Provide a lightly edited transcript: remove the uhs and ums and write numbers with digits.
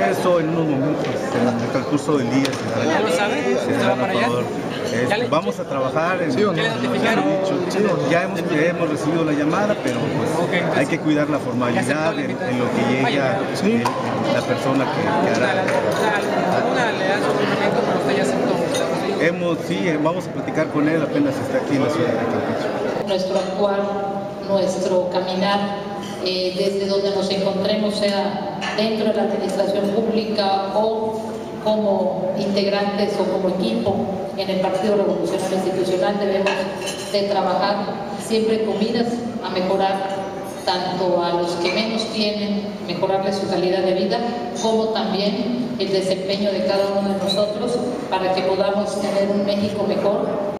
Eso en unos momentos, en el transcurso del día. ¿Ya lo sabe? ¿Usted va para allá? Vamos a trabajar en... ¿Sí o no? ¿Ya le notificaron? Ya hemos recibido la llamada, pero pues hay que cuidar la formalidad en lo que llega la persona que hará. ¿Alguna le da su nombramiento, pero usted ya aceptó? Sí, vamos a platicar con él apenas está aquí en la ciudad de Campeche. Nuestro actuar, nuestro caminar, desde donde nos encontremos, sea dentro de la administración pública o como integrantes o como equipo en el Partido Revolucionario Institucional, debemos de trabajar siempre con miras a mejorar tanto a los que menos tienen, mejorarles su calidad de vida, como también el desempeño de cada uno de nosotros para que podamos tener un México mejor